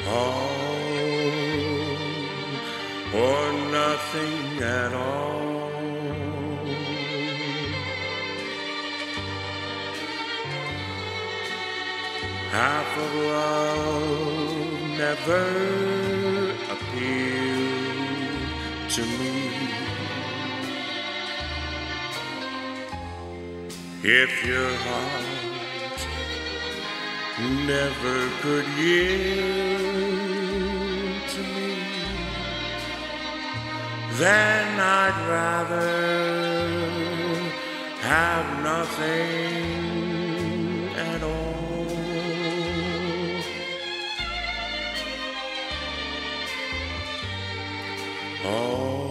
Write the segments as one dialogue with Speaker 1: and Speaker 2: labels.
Speaker 1: All or nothing at all. Half of love never appealed to me. If your heart never could yield to me, then I'd rather have nothing at all. All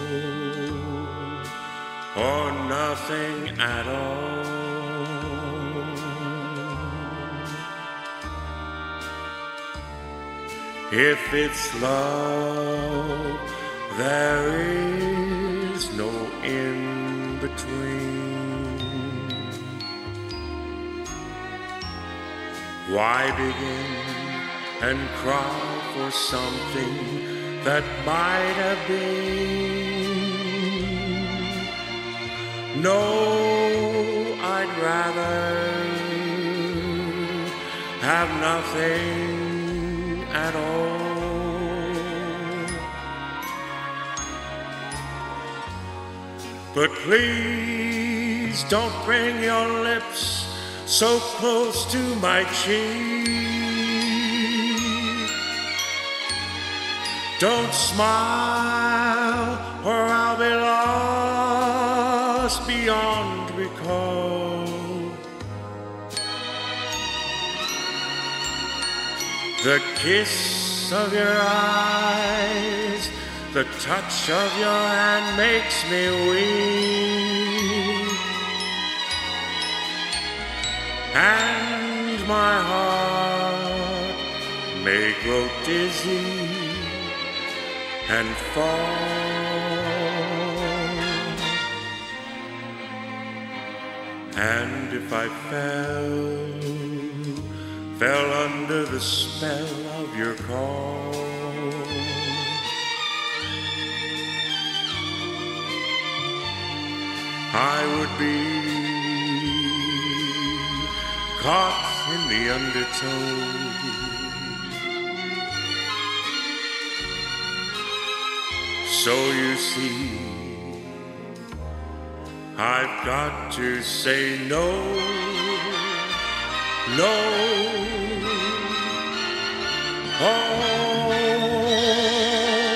Speaker 1: or nothing at all. If it's love, there is no in between. Why begin and cry for something that might have been? No, I'd rather have nothing at all. But please don't bring your lips so close to my cheek. Don't smile or I'll be lost beyond recall. The kiss of your eyes, the touch of your hand makes me weak, and my heart may grow dizzy and fall. And if I fell under the spell of your call, I would be caught in the undertow. So you see, I've got to say no, no. Oh,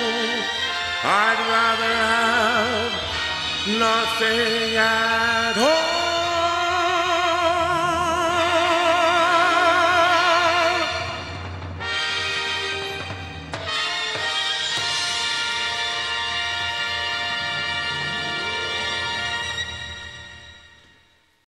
Speaker 1: I'd rather have nothing at all.